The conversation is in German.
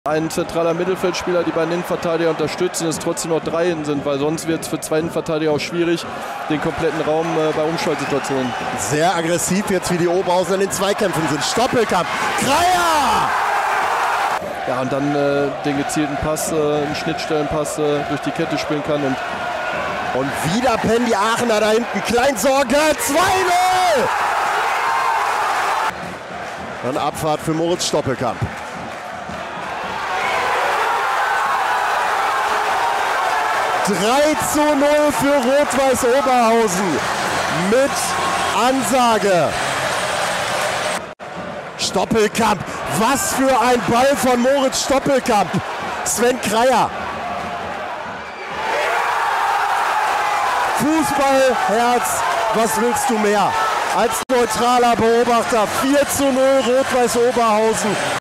Ein zentraler Mittelfeldspieler, die beiden Innenverteidiger unterstützen, es trotzdem noch 3 hinten sind, weil sonst wird es für 2 Innenverteidiger auch schwierig, den kompletten Raum bei Umschaltsituationen. Sehr aggressiv jetzt, wie die Oberhausen in den Zweikämpfen sind. Stoppelkampf, Kreier! Ja, und dann den gezielten Pass, einen Schnittstellenpass durch die Kette spielen kann. Und wieder pennen die Aachener da hinten. Kleinsorge, 2-0! Dann Abfahrt für Moritz Stoppelkamp. (3:0) für Rot-Weiß Oberhausen mit Ansage. Stoppelkamp, was für ein Ball von Moritz Stoppelkamp. Sven Kreier. Fußballherz, was willst du mehr? Als neutraler Beobachter 4:0 Rot-Weiß Oberhausen.